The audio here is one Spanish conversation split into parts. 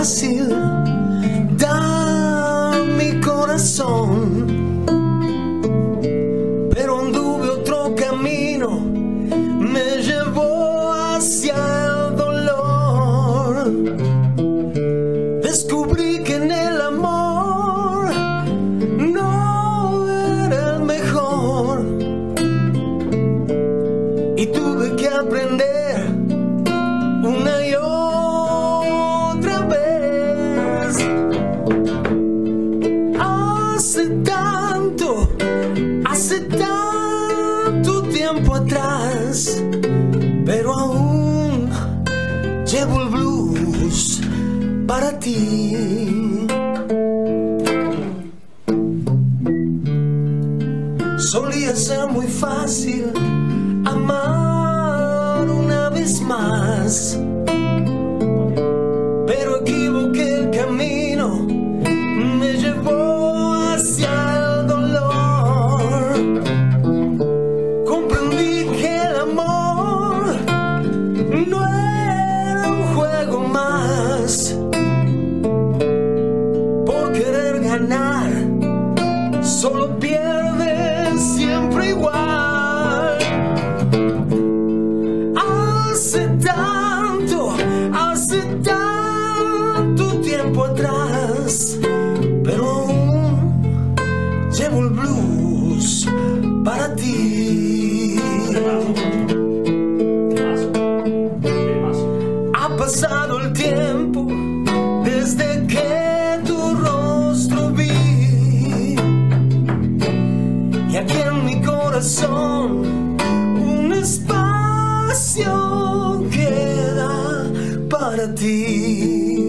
fácil dar mi corazón, pero anduve otro camino, me llevó hacia el dolor. Descubrí que en el amor no era el mejor, y tuve que aprender una y otra vez. Hace tanto tiempo atrás, pero aún llevo el blues para ti. Solía ser muy fácil amar una vez más, pero equivoqué el camino, me llevó hacia el dolor. Comprendí que el amor no era un juego más. Por querer ganar, solo pierdes siempre igual. Hace tanto tiempo atrás, pero aún llevo el blues para ti. Ha pasado el tiempo desde que tu rostro vi, y aquí en mi corazón un espacio queda para ti.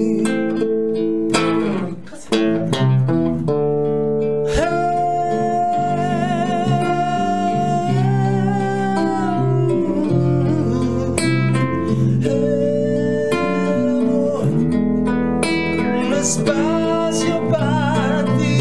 Espacio para ti.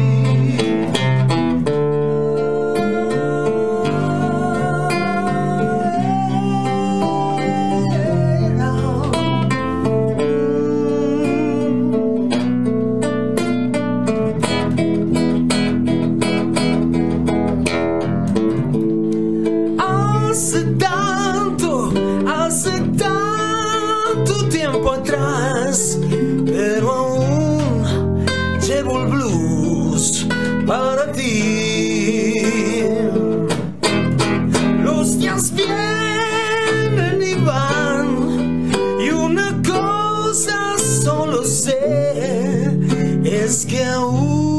Hace tanto tiempo atrás, pero aún llevo el blues para ti. Los días vienen y van, y una cosa solo sé, es que aún